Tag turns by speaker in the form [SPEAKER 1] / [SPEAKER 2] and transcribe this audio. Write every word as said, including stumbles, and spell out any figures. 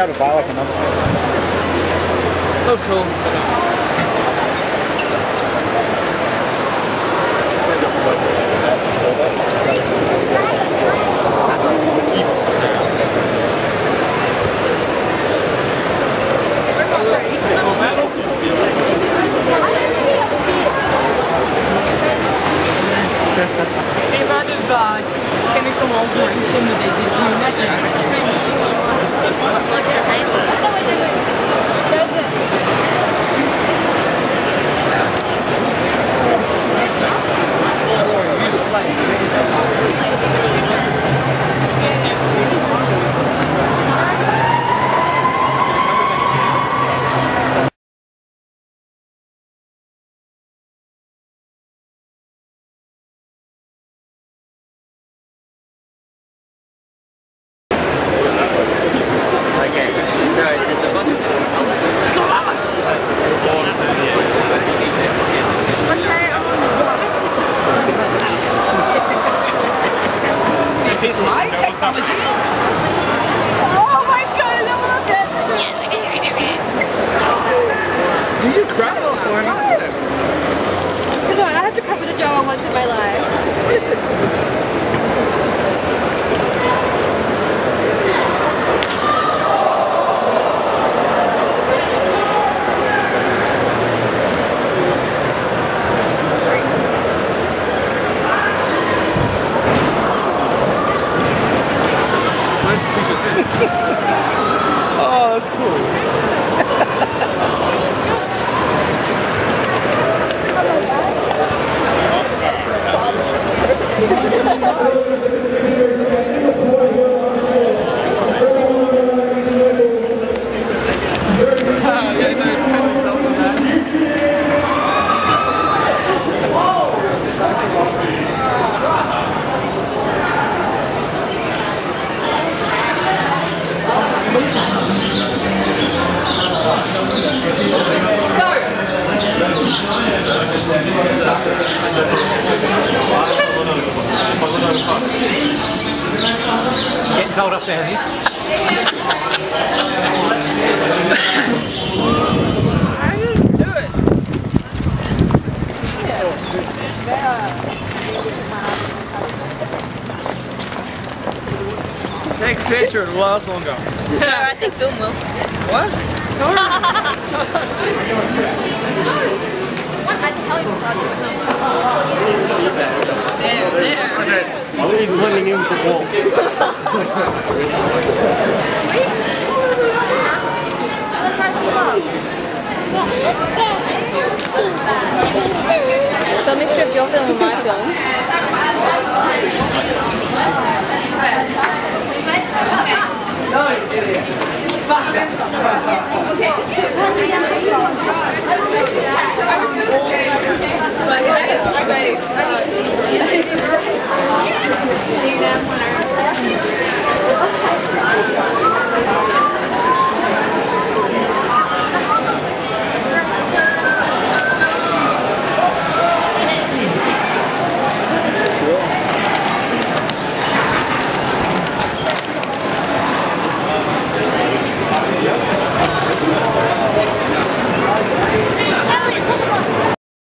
[SPEAKER 1] able to buy like another thing.
[SPEAKER 2] Looks cool.
[SPEAKER 3] The amount of uh, chemical alteration that they did to your necklace. Like the hazel.
[SPEAKER 2] This is my technology.
[SPEAKER 3] Oh my god, I love that!
[SPEAKER 2] Do you cry or monster?
[SPEAKER 3] Come on, I have to cover the jar once in my life.
[SPEAKER 2] What is this?
[SPEAKER 1] Oh, that's cool.
[SPEAKER 4] Getting cold off there, is he?
[SPEAKER 2] I didn't do it. Take a picture, it will last longer.
[SPEAKER 3] No, I think film will.
[SPEAKER 2] What?
[SPEAKER 3] What? I tell you before I do it. There, there.
[SPEAKER 1] He's, he's blending in with the wall.
[SPEAKER 3] So a mixture of your film and my film. Okay.